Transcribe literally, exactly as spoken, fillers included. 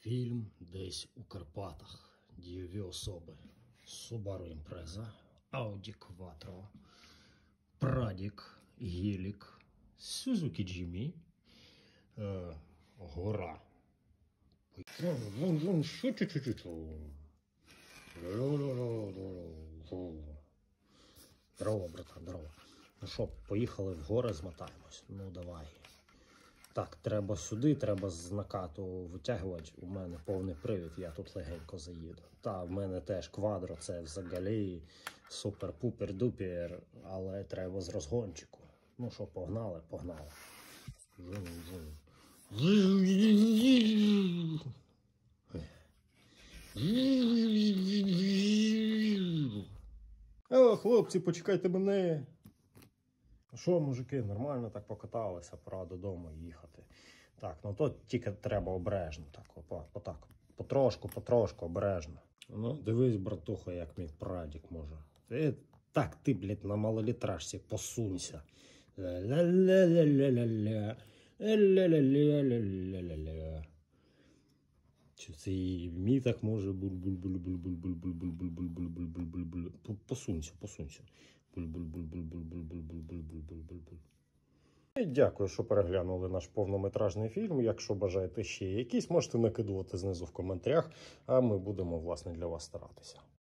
Фільм «Десь у Карпатах». Дієві особи: Subaru Impreza, Audi Quattro, Прадік, Гелік, Suzuki Jimny, е, гора. Здорово, братан, здорово. Ну що, поїхали в гори, змотаємось. Ну давай. Так, треба сюди, треба з накату витягувати. У мене повний привід, я тут легенько заїду. Та, в мене теж квадро, це взагалі супер-пупер-дупер, але треба з розгончику. Ну що, погнали, погнали. О, хлопці, почекайте мене. Що, мужики, нормально так покаталися, пора додому їхати. Так, ну то тільки треба обережно. Так, опа, отак. Потрошку, потрошку, обережно. Ну, дивись, братуха, як мій прадік може. Е, так, ти, блядь, на малолітражці посунься. Ля-ля-ля-ля-ля-ля. Ля-ля-ля-ля-ля-ля-ля. Чи це і мій так може? Буль-буль-буль-буль-буль-буль-буль-буль-буль-буль-буль-буль-буль. Посунься, посунься. Буль-буль-буль-буль-буль-буль-буль-буль-буль-буль. І дякую, що переглянули наш повнометражний фільм. Якщо бажаєте ще якісь, можете накидувати знизу в коментарях, а ми будемо, власне, для вас старатися.